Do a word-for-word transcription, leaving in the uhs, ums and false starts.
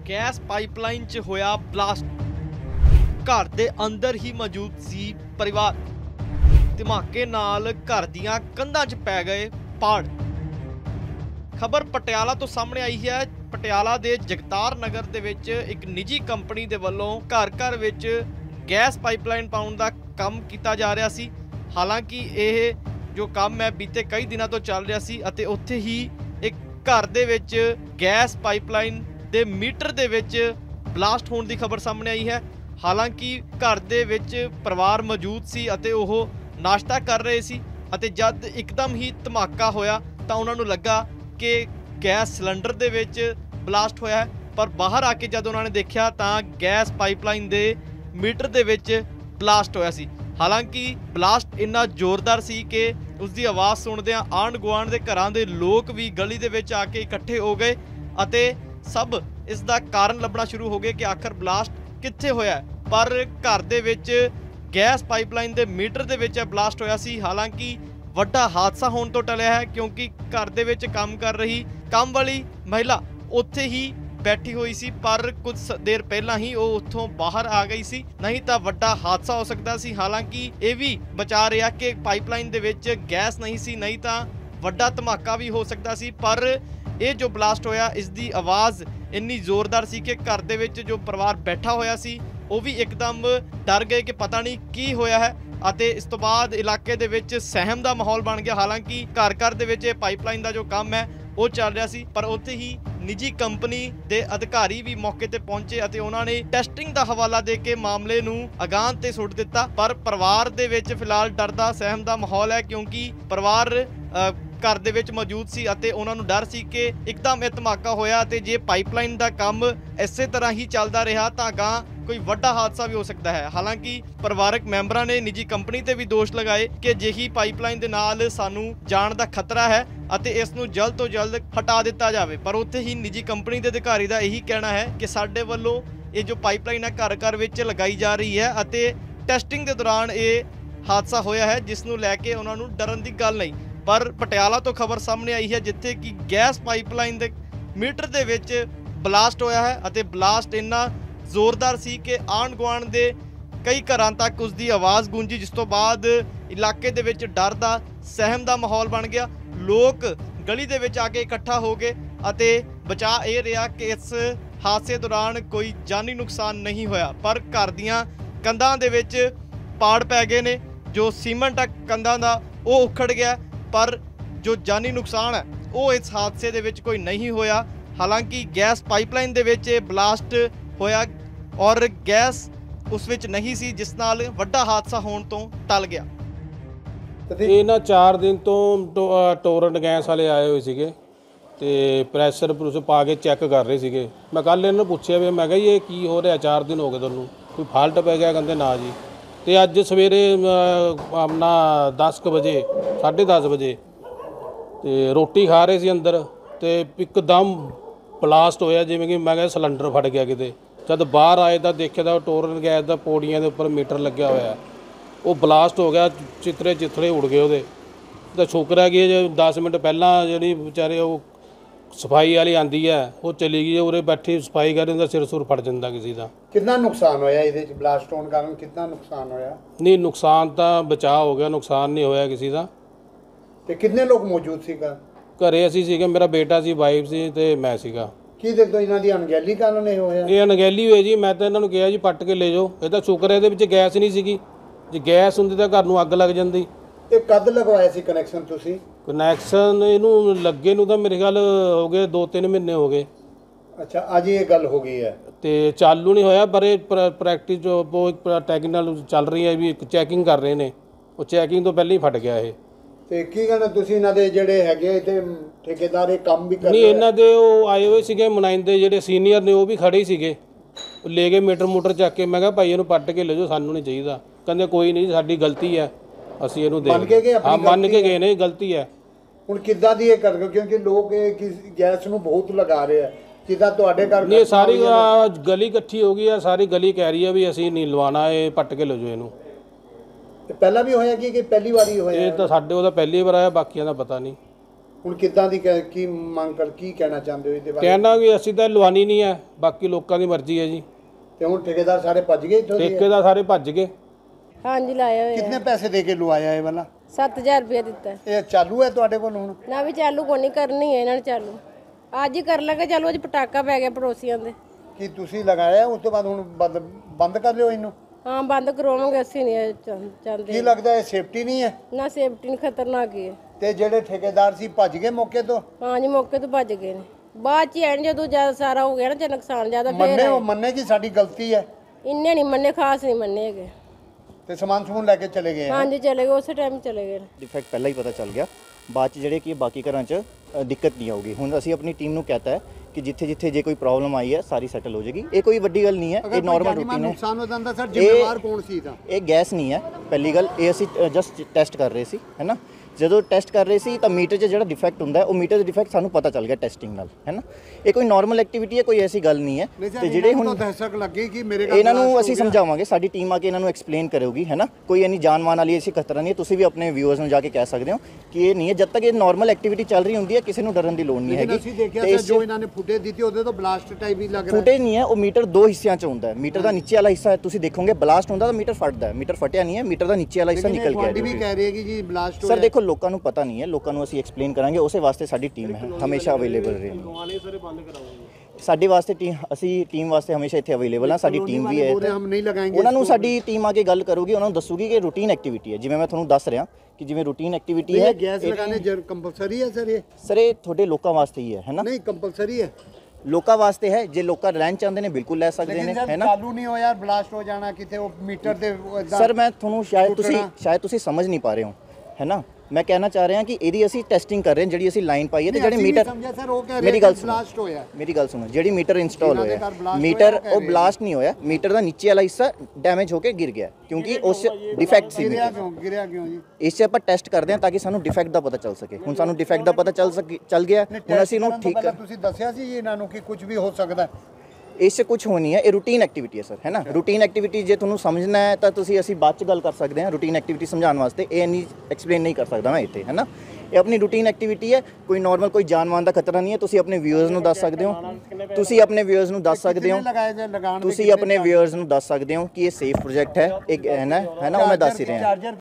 Gas pipeline च होया blast. घर दे अंदर ही मौजूद सी परिवार। धमाके नाल घर दियां कंधां च पै गए पाड़। खबर पटियाला तो सामने आई है। पटियाला दे जगतार नगर दे विच एक निजी कंपनी दे वल्लों घर घर विच गैस पाइपलाइन पाउण दा काम कीता जा रहा सी। हालांकि यह जो काम है बीते कई दिनों तो चल रहा सी अते उत्थे ही एक घर दे विच गैस पाइपलाइन दे मीटर दे विच ब्लास्ट होने की खबर सामने आई है। हालांकि घर दे विच परिवार मौजूद सी अते ओह नाश्ता कर रहे सी अते जद एकदम ही धमाका होया तां उन्हां नूं लगा कि गैस सिलेंडर दे विच ब्लास्ट होया है, पर बाहर आके जद उन्होंने देखा तां गैस पाइपलाइन दे मीटर दे विच ब्लास्ट होया सी। हालांकि ब्लास्ट इन्ना जोरदार सी कि उसकी आवाज़ सुनदियां आंढ गुआंढ दे घरां दे लोग भी गली दे विच आके इकट्ठे हो गए अते सब इसका कारण लभना शुरू हो गए कि आखिर ब्लास्ट कित्थे होया। पर घर दे विच गैस पाइपलाइन दे मीटर दे विच ब्लास्ट होया सी। हालांकि वड्डा हादसा होने तो टलिया है, क्योंकि घर दे विच काम कर रही काम वाली महिला उत्थे ही बैठी हुई सी, पर कुछ देर पहला ही वो उत्थों बाहर आ गई सी, नहीं तो वड्डा हादसा हो सकता सी। हालांकि ये भी बचा रहा कि पाइपलाइन दे विच गैस नहीं सी, नहीं तो वड्डा धमाका भी हो सकता सी। पर ये जो ब्लास्ट होया इसकी आवाज़ इन्नी जोरदार सी कि घर दे विच जो परिवार बैठा होया सी वो भी एकदम डर गए कि पता नहीं की होया है अते इस तो बाद इलाके दे विच सहम दा माहौल बन गया। हालांकि घर घर दे विच पाइपलाइन दा जो काम है वो चल रहा सी, पर उत्थे ही निजी कंपनी दे अधिकारी भी मौके ते पहुंचे अते उन्होंने टैसटिंग दा हवाला दे के मामले नूं अगान ते सुट दिता। पर परिवार दे विच फिलहाल डर दा सहम दा माहौल है, क्योंकि परिवार घर दे विच मौजूद सी अते उन्हां नूं डर सी कि एकदम इह धमाका होया अते जे पाइपलाइन दा काम इसे तरह ही चलदा रहा तां अगां कोई वड्डा हादसा भी हो सकता है। हालांकि परिवारक मैंबरां ने निजी कंपनी ते भी दोष लगाए कि अजिही पाइपलाइन दे नाल सानू जान दा खतरा है अते इस नूं जल्द तो जल्द हटा दिता जावे। पर उत्थे ही निजी कंपनी दे अधिकारी दा यही कहना है कि साडे वल्लों ये जो पाइपलाइन है घर घर विच लगाई जा रही है अते टैसटिंग दे दौरान ये हादसा होया है, जिस नूं लैके उन्हां नूं डरन दी गल नहीं। पर पटियाला तो खबर सामने आई है जिथे कि गैस पाइपलाइन दे मीटर दे विच ब्लास्ट होया है अते ब्लास्ट इन्ना जोरदार सी कि आंढ गुआंढ दे कई घरां तक उसकी आवाज़ गूंजी, जिस तो बाद इलाके दे विच डर दा सहम दा माहौल बन गया। लोग गली दे विच आके इकट्ठा हो गए अते बचा ये रहा कि इस हादसे दौरान कोई जानी नुकसान नहीं होया, पर घर दियां कंधां दे विच पाड़ पै गए ने। जो सीमेंट आ कंधां दा वो उखड़ गया, पर जो जानी नुकसान है वो इस हादसे दे विच कोई नहीं होया। हालांकि गैस पाइपलाइन दे विच ब्लास्ट होया और गैस उस विच नहीं सी, जिस नाल वड्डा हादसा होने तो टल गया। ਇਹ ਨਾ ਚਾਰ ਦਿਨ ਤੋਂ ਟੋਰੈਂਟ ਗੈਸ ਵਾਲੇ ਆਏ ਹੋਏ ਸੀਗੇ ਤੇ ਪ੍ਰੈਸ਼ਰ ਪ੍ਰੂਸ ਪਾ ਕੇ ਚੈੱਕ ਕਰ ਰਹੇ ਸੀਗੇ। ਮੈਂ ਕੱਲ ਇਹਨਾਂ ਨੂੰ ਪੁੱਛਿਆ ਵੀ ਮੈਂ ਕਿਹਾ ਇਹ ਕੀ ਹੋ ਰਿਹਾ, ਚਾਰ ਦਿਨ ਹੋ ਗਏ ਤੁਹਾਨੂੰ, ਕੋਈ ਫਾਲਟ ਪੈ ਗਿਆ? ਕਹਿੰਦੇ ਨਾ ਜੀ। ਤੇ ਅੱਜ ਸਵੇਰੇ ਆਪਣਾ ਦਸ ਕੁ ਵਜੇ ਸਾਢੇ ਦਸ ਵਜੇ ਤੇ ਰੋਟੀ ਖਾ ਰਹੇ ਸੀ ਅੰਦਰ ਤੇ ਇੱਕਦਮ ਬਲਾਸਟ ਹੋਇਆ, ਜਿਵੇਂ ਕਿ ਮੈਂ ਕਿਹਾ ਸਿਲੰਡਰ ਫਟ ਗਿਆ ਕਿਤੇ। ਜਦ ਬਾਹਰ ਆਏ ਤਾਂ ਦੇਖਿਆ ਤਾਂ ਟੋਰੈਂਟ ਗੈਸ ਦਾ ਪੌੜੀਆਂ ਦੇ ਉੱਪਰ ਮੀਟਰ ਲੱਗਿਆ ਹੋਇਆ, ਉਹ ਬਲਾਸਟ ਹੋ ਗਿਆ, ਚਿੱਤਰੇ ਚਿੱਤਰੇ ਉੜ ਗਏ ਉਹਦੇ। ਤਾਂ ਸ਼ੁਕਰ ਹੈ ਕਿ ਜੇ ਦਸ ਮਿੰਟ ਪਹਿਲਾਂ ਜਿਹੜੀ ਵਿਚਾਰੇ ਉਹ ਸਫਾਈ ਵਾਲੀ ਆਂਦੀ ਹੈ ਉਹ ਚਲੀ ਗਈ, ਉਰੇ ਬੈਠੀ ਸਫਾਈ ਕਰਨ ਦਾ ਸਿਰ ਸੁਰ ਫਟ ਜਾਂਦਾ ਕਿਸੇ ਦਾ। ਕਿੰਨਾ ਨੁਕਸਾਨ ਹੋਇਆ ਇਹਦੇ 'ਚ ਬਲਾਸਟ ਹੋਣ ਕਾਰਨ? ਕਿੰਨਾ ਨੁਕਸਾਨ ਹੋਇਆ? ਨਹੀਂ, ਨੁਕਸਾਨ ਤਾਂ ਬਚਾਅ ਹੋ ਗਿਆ, ਨੁਕਸਾਨ ਨਹੀਂ ਹੋਇਆ ਕਿਸੇ ਦਾ। ਤੇ ਕਿੰਨੇ ਲੋਕ ਮੌਜੂਦ ਸੀਗਾ ਘਰੇ? ਅਸੀਂ ਸੀਗੇ, ਮੇਰਾ ਬੇਟਾ ਸੀ, ਵਾਈਫ ਸੀ ਤੇ ਮੈਂ ਸੀਗਾ। ਕੀ ਦੇਖੋ ਇਹਨਾਂ ਦੀ ਅਣਗਹਿਲੀ ਕਾਰਨ ਇਹ ਹੋਇਆ? ਇਹ ਅਣਗਹਿਲੀ ਹੋਈ ਜੀ। ਮੈਂ ਤਾਂ ਇਹਨਾਂ ਨੂੰ ਕਿਹਾ ਜੀ ਪੱਟ ਕੇ ਲੈ ਜਾਓ। ਇਹ ਤਾਂ ਸ਼ੁਕਰ ਹੈ ਇਹਦੇ ਵਿੱਚ ਗੈਸ ਨਹੀਂ ਸੀਗੀ, ਜੇ ਗੈਸ ਹੁੰਦੀ ਤਾਂ ਘਰ ਨੂੰ ਅੱਗ ਲੱਗ ਜਾਂਦੀ। ਇਹ ਕਦ ਲਗਵਾਇਆ ਸੀ ਕਨੈਕਸ਼ਨ ਤੁਸੀਂ? ਕਨੈਕਸ਼ਨ ਇਹਨੂੰ ਲੱਗੇ ਨੂੰ ਤਾਂ ਮੇਰੇ ਖਿਆਲ ਹੋ ਗਏ ਦੋ ਤਿੰਨ ਮਹੀਨੇ ਹੋ ਗਏ। ਅੱਛਾ, ਅੱਜ ਇਹ ਗੱਲ ਹੋ ਗਈ ਹੈ ਤੇ ਚਾਲੂ ਨਹੀਂ ਹੋਇਆ, ਪਰ ਇਹ ਪ੍ਰੈਕਟਿਸ ਜੋ ਬਹੁਤ ਟੈਕਨੀਕਲ ਚੱਲ ਰਹੀ ਹੈ, ਵੀ ਚੈਕਿੰਗ ਕਰ ਰਹੇ ਨੇ। ਉਹ ਚੈਕਿੰਗ ਤੋਂ ਪਹਿਲਾਂ ਹੀ ਫਟ ਗਿਆ ਇਹ। ਤੇ ਕੀ ਕਹਿੰਦੇ ਤੁਸੀਂ ਇਹਨਾਂ ਦੇ ਜਿਹੜੇ ਹੈਗੇ ਤੇ ਠੇਕੇਦਾਰ ਇਹ ਕੰਮ ਵੀ ਕਰ ਰਹੇ? ਨਹੀਂ, ਇਹਨਾਂ ਦੇ ਉਹ ਆਏ ਹੋਏ ਸੀਗੇ ਨੁਮਾਇੰਦੇ ਜਿਹੜੇ ਸੀਨੀਅਰ ਨੇ, ਉਹ ਵੀ ਖੜੇ ਹੀ ਸੀਗੇ। ਉਹ ਲੈ ਗਏ ਮੀਟਰ ਮੂਟਰ ਚੱਕ ਕੇ। ਮੈਂ ਕਿਹਾ ਭਾਈ ਇਹਨੂੰ ਪੱਟ ਕੇ ਲੈ ਜਾਓ, ਸਾਨੂੰ ਨਹੀਂ ਚਾਹੀਦਾ। ਕਹਿੰਦੇ ਕੋਈ ਨਹੀਂ, ਸਾਡੀ ਗਲਤੀ ਹੈ, ਅਸੀਂ ਇਹਨੂੰ ਦੇ ਮੰਨ ਕੇ ਗਏ? ਹਾਂ, ਮੰਨ ਕੇ ਗਏ ਨੇ, ਗਲਤੀ ਹੈ। ਹੁਣ ਕਿੱਦਾਂ ਦੀ ਇਹ ਕਰ ਗਏ? ਕਿਉਂਕਿ ਲੋਕ ਇਹ ਗੈਸ ਨੂੰ ਬਹੁਤ ਲਗਾ ਰਹੇ ਆ, ਜਿੱਦਾਂ ਤੁਹਾਡੇ ਘਰ ਨਹੀਂ, ਸਾਰੀ ਗਲੀ ਇਕੱਠੀ ਹੋ ਗਈ ਆ, ਸਾਰੀ ਗਲੀ ਕਹਿ ਰਹੀ ਹੈ ਵੀ ਅਸੀਂ ਨਹੀਂ ਲਵਾਉਣਾ, ਇਹ ਪੱਟ ਕੇ ਲੈ ਜਾਓ ਇਹਨੂੰ। ਪਹਿਲਾਂ ਵੀ ਹੋਇਆ ਕਿ ਪਹਿਲੀ ਵਾਰੀ ਹੋਇਆ? ਇਹ ਤਾਂ ਸਾਡੇ ਉਹਦਾ ਪਹਿਲੀ ਵਾਰ ਆਇਆ, ਬਾਕੀਆਂ ਦਾ ਪਤਾ ਨਹੀਂ। ਹੁਣ ਕਿੱਦਾਂ ਦੀ ਕਹਿ- ਕੀ ਮੰਗ ਕਰ ਕੀ ਕਹਿਣਾ ਚਾਹੁੰਦੇ ਹੋ ਇਹਦੇ ਬਾਰੇ? ਕਹਿਣਾ ਵੀ ਅਸੀਂ ਤਾਂ ਲਵਾਨੀ ਨਹੀਂ ਹੈ, ਬਾਕੀ ਲੋਕਾਂ ਦੀ ਮਰਜ਼ੀ ਹੈ ਜੀ। ਤੇ ਹੁਣ ਠੇਕੇਦਾਰ ਸਾਰੇ ਭੱਜ ਗਏ ਇੱਥੋਂ ਦੇ? ਠੇਕੇਦਾਰ ਸਾਰੇ ਭੱਜ ਗਏ। ਹਾਂਜੀ ਲਾਇਆ ਹੋਇਆ ਕਿੰਨੇ ਪੈਸੇ ਦੇ ਕੇ ਲਵਾਇਆ ਇਹ ਵਾਲਾ? ਸੱਤ ਹਜ਼ਾਰ ਰੁਪਇਆ ਦਿੱਤਾ। ਇਹ ਚਾਲੂ ਹੈ ਤੁਹਾਡੇ ਕੋਲ ਹੁਣ? ਨਾ ਵੀ ਚਾਲੂ ਕੋਈ ਨਹੀਂ ਕਰਨੀ ਹੈ ਇਹਨਾਂ ਨੇ ਚਾਲੂ। ਅੱਜ ਹੀ ਕਰ ਲਾਂਗੇ, ਚਲੋ ਅੱਜ ਪਟਾਕਾ ਪੈ ਗਿਆ ਪੜੋਸੀਆਂ ਦੇ। ਕੀ ਤੁਸੀਂ ਲਗਾਇਆ ਉਸ ਤੋਂ ਬਾਅਦ ਹੁਣ ਬੰਦ ਬੰਦ ਕਰ ਲਿਓ ਇਹਨੂੰ? ਹਾਂ ਬੰਦ ਕਰਵਾਵਾਂਗੇ, ਅਸੀਂ ਨਹੀਂ ਇਹ ਚਾਹ- ਚਾਹੁੰਦੇ। ਕੀ ਲੱਗਦਾ ਇਹ ਸੇਫਟੀ ਨਹੀਂ ਹੈ? ਨਾ ਸੇਫਟੀ ਨਹੀਂ, ਖਤਰਨਾਕ ਹੀ ਹੈ। ਤੇ ਜਿਹੜੇ ਠੇਕੇਦਾਰ ਸੀ ਭੱਜ ਗਏ ਮੌਕੇ ਤੋਂ? ਹਾਂਜੀ ਮੌਕੇ ਤੋਂ ਭੱਜ ਗਏ ਨੇ। ਬਾਅਦ ਚ ਐਨ ਜਦੋਂ ਜ਼ਿਆਦਾ ਸਾਰਾ ਹੋ ਗਿਆ ਨਾ, ਜੇ ਨੁਕਸਾਨ ਜ਼ਿਆਦਾ ਮੰਨੇ ਫੇਰ ਉਹ ਮੰਨੇ ਕਿ ਸਾਡੀ ਗਲਤੀ ਹੈ ਇੰਨੇ ਨਹੀਂ ਮੰਨੇ, ਖਾਸ ਨਹੀਂ ਮੰਨੇ ਹੈਗੇ। ਤੇ ਸਮਾਨ ਸਮੂਨ ਲੈ ਕੇ ਚਲੇ ਗਏ ਹੈ? ਹਾਂਜੀ ਚਲੇ ਗਏ, ਉਸੇ ਟਾਈਮ ਚਲੇ ਗਏ ਨੇ। ਡਿਫੈਕਟ ਪਹਿਲਾਂ ਹੀ ਪਤਾ ਚੱਲ ਗਿਆ, ਬਾਅਦ ਚ ਜਿਹੜੇ ਕਿ ਬਾਕੀ ਘਰਾਂ 'ਚ ਅ, ਦਿੱਕਤ ਨਹੀਂ ਆਊਗੀ। ਹੁਣ ਅਸੀਂ ਆਪਣੀ ਟੀਮ ਨੂੰ ਕਹਤਾ ਹੈ ਕਿ ਜਿੱਥੇ ਜਿੱਥੇ ਜੇ ਕੋਈ ਪ੍ਰੋਬਲਮ ਆਈ ਹੈ ਸਾਰੀ ਸੈਟਲ ਹੋ ਜਾਏਗੀ। ਇਹ ਕੋਈ ਵੱਡੀ ਗੱਲ ਨਹੀਂ ਹੈ, ਇਹ ਨਾਰਮਲ ਰੂਟੀਨ ਹੈ। ਨੁਕਸਾਨ ਹੋ ਜਾਂਦਾ ਸਰ, ਜ਼ਿੰਮੇਵਾਰ ਕੌਣ ਸੀ ਇਹਦਾ? ਇਹ ਗੈਸ ਨਹੀਂ ਹੈ ਪਹਿਲੀ ਗੱਲ, ਇਹ ਅਸੀਂ ਜਸਟ ਟੈਸਟ ਕਰ ਰਹੇ ਸੀ ਹੈ ਨਾ। ਜਦੋਂ ਟੈਸਟ ਕਰ ਰਹੇ ਸੀ ਤਾਂ ਮੀਟਰ 'ਚ ਜਿਹੜਾ ਡਿਫੈਕਟ ਹੁੰਦਾ ਹੈ, ਉਹ ਮੀਟਰ ਦਾ ਡਿਫੈਕਟ ਸਾਨੂੰ ਪਤਾ ਚੱਲ ਗਿਆ ਟੈਸਟਿੰਗ ਨਾਲ ਹੈ ਨਾ। ਇਹ ਕੋਈ ਨਾਰਮਲ ਐਕਟੀਵਿਟੀ ਹੈ, ਕੋਈ ਐਸੀ ਗੱਲ ਨਹੀਂ ਹੈ। ਤੇ ਜਿਹੜੇ ਹੁਣ ਦਹਿਸ਼ਤ ਲੱਗੀ ਕਿ ਮੇਰੇ ਇਹਨਾਂ ਨੂੰ ਅਸੀਂ ਸਮਝਾਵਾਂਗੇ, ਸਾਡੀ ਟੀਮ ਆ ਕੇ ਇਹਨਾਂ ਨੂੰ ਐਕਸਪਲੇਨ ਕਰੇਗੀ ਹੈ ਨਾ। ਕੋਈ ਇਨੀ ਜਾਨਮਾਨ ਵਾਲੀ ਐਸੀ ਖਤਰਾ ਨਹੀਂ ਹੈ। ਤੁਸੀਂ ਵੀ ਆਪਣੇ ਵਿਊਅਰਸ ਨੂੰ ਜਾ ਕੇ ਕਹਿ ਸਕਦੇ ਹੋ ਕਿ ਇਹ ਨਹੀਂ ਹੈ। ਜਦ ਤੱਕ ਇਹ ਨਾਰਮਲ ਐਕਟੀਵਿਟੀ ਚੱਲ ਰਹੀ ਹੁੰਦੀ ਹੈ, ਕਿਸੇ ਨੂੰ ਡਰਨ ਦੀ ਲੋੜ ਨਹੀਂ ਹੈਗੀ। ਅਸੀਂ ਦੇਖਿਆ ਸਰ ਜੋ ਇਹਨਾਂ ਨੇ ਫੁਟੇਜ ਦਿੱਤੀ ਉਹਦੇ ਤੋਂ ਬਲਾਸਟ ਟਾਈਪ ਹੀ ਲੱਗ ਰਿਹਾ। ਫੁਟੇਜ ਨਹੀਂ ਹੈ, ਉਹ ਮੀਟਰ ਦੋ ਹਿੱਸਿਆਂ 'ਚ ਹੁੰਦਾ ਹੈ। ਮੀਟਰ ਦਾ ਨੀਚੇ ਵਾਲਾ ਹਿੱਸਾ ਤੁਸੀਂ ਦੇਖੋਗੇ ਬਲਾਸਟ ਹੁੰਦਾ ਤਾਂ ਮੀਟਰ ਫਟਦਾ ਹੈ। ਮੀਟਰ ਫਟਿਆ ਨਹੀਂ ਹੈ, ਮੀਟਰ ਦਾ ਨੀਚੇ ਵਾਲਾ ਹਿੱਸਾ ਨਿਕਲ ਗਿਆ ਵੀ ਕਹਿ ਰਹੀ ਹੈ ਕਿ ਜੀ ਬਲਾਸਟ ਸਰ ਦੇਖੋ ਲੋਕਾਂ ਨੂੰ ਪਤਾ ਨਹੀਂ ਹੈ, ਲੋਕਾਂ ਨੂੰ ਅਸੀਂ ਐਕਸਪਲੇਨ ਕਰਾਂਗੇ। ਉਸੇ ਵਾਸਤੇ ਸਾਡੀ ਟੀਮ ਹੈ, ਹਮੇਸ਼ਾ ਅਵੇਲੇਬਲ ਰਹੇ। ਸਾਡੇ ਵਾਸਤੇ ਟੀਮ, ਅਸੀਂ ਟੀਮ ਵਾਸਤੇ ਹਮੇਸ਼ਾ ਇੱਥੇ ਅਵੇਲੇਬਲ ਹਾਂ। ਸਾਡੀ ਟੀਮ ਵੀ ਹੈ ਇੱਥੇ। ਹਮ ਨਹੀਂ ਲਗਾਏਂਗੇ। ਉਹਨਾਂ ਨੂੰ ਸਾਡੀ ਟੀਮ ਆ ਕੇ ਗੱਲ ਕਰੂਗੀ, ਉਹਨਾਂ ਨੂੰ ਦੱਸੂਗੀ ਕਿ ਰੂਟੀਨ ਐਕਟੀਵਿਟੀ ਹੈ। ਜਿਵੇਂ ਮੈਂ ਤੁਹਾਨੂੰ ਦੱਸ ਰਿਹਾ ਕਿ ਜਿਵੇਂ ਰੂਟੀਨ ਐਕਟੀਵਿਟੀ ਹੈ। ਗੈਸ ਲਗਾਣੇ ਜਰ ਕੰਪਲਸਰੀ ਹੈ ਸਰ? ਇਹ ਸਰ ਇਹ ਤੁਹਾਡੇ ਲੋਕਾਂ ਵਾਸਤੇ ਹੀ ਹੈ ਹੈ ਨਾ। ਨਹੀਂ ਕੰਪਲਸਰੀ ਹੈ, ਲੋਕਾਂ ਵਾਸਤੇ ਹੈ। ਜੇ ਲੋਕਾਂ ਲੈਣ ਚਾਹੁੰਦੇ ਨੇ ਬਿਲਕੁਲ ਲੈ ਸਕਦੇ ਨੇ ਹੈ ਨਾ। ਚਾਲੂ ਨਹੀਂ ਹੋਇਆ, ਬਲਾਸਟ ਹੋ ਜਾਣਾ ਕਿਤੇ ਉਹ ਮੀਟਰ ਤੇ ਸਰ ਮੈਂ ਤੁਹਾਨੂੰ ਸ਼ਾਇਦ ਤੁਸੀਂ ਸ਼ਾਇਦ ਤੁਸੀਂ ਸਮਝ ਨਹੀਂ ਪਾ ਰਹੇ ਹੋ ਹੈ ਨਾ। ਮੈਂ ਕਹਿਣਾ ਚਾਹ ਰਿਹਾ ਕਿ ਇਹਦੀ ਅਸੀਂ ਟੈਸਟਿੰਗ ਕਰ ਰਹੇ ਹਾਂ, ਜਿਹੜੀ ਅਸੀਂ ਲਾਈਨ ਪਾਈ ਹੈ ਤੇ ਜਿਹੜੇ ਮੀਟਰ ਸਰ ਉਹ ਕਹਿ ਰਹੇ ਮੇਰੀ ਗੱਲ ਸੁਣੋ, ਬਲਾਸਟ ਹੋਇਆ। ਮੇਰੀ ਗੱਲ ਸੁਣੋ, ਜਿਹੜੀ ਮੀਟਰ ਇੰਸਟਾਲ ਹੋਇਆ ਮੀਟਰ ਉਹ ਬਲਾਸਟ ਨਹੀਂ ਹੋਇਆ। ਮੀਟਰ ਦਾ ਨੀਚੇ ਵਾਲਾ ਹਿੱਸਾ ਡੈਮੇਜ ਹੋ ਕੇ ਗਿਰ ਗਿਆ ਕਿਉਂਕਿ ਉਸ ਡਿਫੈਕਟ ਸੀ। ਗਿਰਿਆ ਕਿਉਂ ਗਿਰਿਆ ਕਿਉਂ ਜੀ? ਇਸ 'ਚ ਆਪਾਂ ਟੈਸਟ ਕਰਦੇ ਹਾਂ ਤਾਂ ਕਿ ਸਾਨੂੰ ਡਿਫੈਕਟ ਦਾ ਪਤਾ ਚੱਲ ਸਕੇ। ਹੁਣ ਸਾਨੂੰ ਡਿਫੈਕਟ ਦਾ ਪਤਾ ਚੱਲ ਸਕੇ ਚੱਲ ਗਿਆ। ਹੁਣ ਅਸੀਂ ਇਹਨੂੰ ਠੀਕ ਕਰ। ਤੁਸੀਂ ਦੱਸਿਆ ਸੀ ਜੀ ਇਹਨਾਂ ਨੂੰ ਕਿ ਕੁਝ ਵੀ ਹੋ ਸਕਦਾ। ਇਸ 'ਚ ਕੁਝ ਹੋਣੀ ਹੈ। ਇਹ ਰੂਟੀਨ ਐਕਟੀਵਿਟੀ ਹੈ ਸਰ ਹੈ ਨਾ। ਰੂਟੀਨ ਐਕਟੀਵਿਟੀ ਜੇ ਤੁਹਾਨੂੰ ਸਮਝਣਾ ਹੈ ਤਾਂ ਤੁਸੀਂ ਅਸੀਂ ਬਾਅਦ 'ਚ ਗੱਲ ਕਰ ਸਕਦੇ ਹਾਂ। ਰੂਟੀਨ ਐਕਟੀਵਿਟੀ ਸਮਝਾਉਣ ਵਾਸਤੇ ਇਹ ਨਹੀਂ ਐਕਸਪਲੇਨ ਨਹੀਂ ਕਰ ਸਕਦਾ ਮੈਂ ਇੱਥੇ ਹੈ ਨਾ। ਇਹ ਆਪਣੀ ਰੂਟੀਨ ਐਕਟੀਵਿਟੀ ਹੈ, ਕੋਈ ਨਾਰਮਲ ਕੋਈ ਜਾਨ-ਮਾਨ ਦਾ ਖਤਰਾ ਨਹੀਂ ਹੈ। ਤੁਸੀਂ ਆਪਣੇ ਵਿਊਅਰਸ ਨੂੰ ਦੱਸ ਸਕਦੇ ਹੋ, ਤੁਸੀਂ ਆਪਣੇ ਵਿਊਅਰਸ ਨੂੰ ਦੱਸ ਸਕਦੇ ਹੋ, ਤੁਸੀਂ ਆਪਣੇ ਵਿਊਅਰਸ ਨੂੰ ਦੱਸ ਸਕਦੇ ਹੋ ਕਿ ਇਹ ਸੇਫ ਪ੍ਰੋਜੈਕਟ ਹੈ। ਇੱਕ ਹੈ ਨਾ ਹੈ ਨਾ ਉਹ ਮੈਂ ਦੱਸ ਹੀ ਰਿਹਾ।